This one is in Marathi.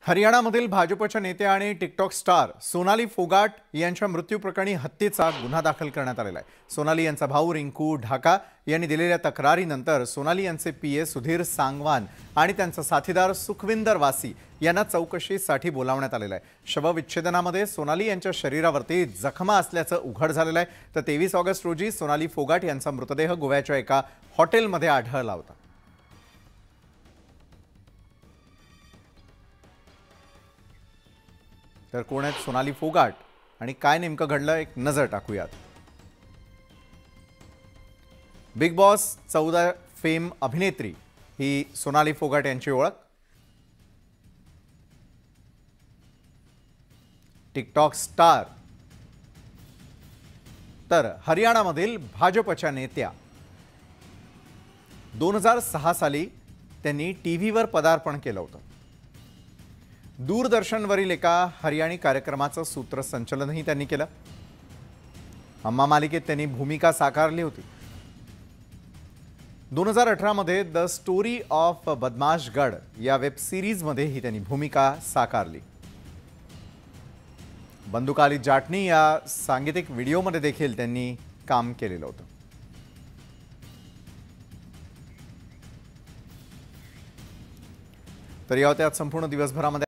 हरियाणामधील भाजपच्या नेत्या आणि टिकटॉक स्टार सोनाली फोगाट यांच्या मृत्यूप्रकरणी हत्येचा गुन्हा दाखल करण्यात आलेला आहे। सोनाली यांचा भाऊ रिंकू ढाका यांनी दिलेल्या तक्रारीनंतर सोनाली यांचे पीए सुधीर सांगवान आणि त्यांचा साथीदार सुखविंदर वासी यांना चौकशीसाठी बोलावण्यात आलेलं आहे। शवविच्छेदनामध्ये सोनाली यांच्या शरीरावरती जखमा असल्याचं उघड झालेलं आहे। तर 23 ऑगस्ट रोजी सोनाली फोगाट यांचा मृतदेह गोव्याच्या एका हॉटेलमध्ये आढळला होता। तर कोण आहेत सोनाली फोगाट आणि काय नेमकं घडलं, एक नजर टाकूयात। बिग बॉस 14 फेम अभिनेत्री ही सोनाली फोगाट यांची ओळख। टिकटॉक स्टार तर हरियाणामधील भाजपच्या नेत्या। 2006 साली त्यांनी टीव्हीवर पदार्पण केलं होतं। दूरदर्शनवरील एका हरियाणी कार्यक्रमाचं सूत्रसंचलनही त्यांनी केलं। अम्मा मालिकेत त्यांनी भूमिका साकारली होती। 2018 मध्ये द स्टोरी ऑफ बदमाशगड या वेब सिरीजमध्येही त्यांनी भूमिका साकारली। बंदुकाली जाटनी या सांगीतिक व्हिडिओमध्ये देखील त्यांनी काम केलेलं होतं। तर या होत्या संपूर्ण दिवसभरामध्ये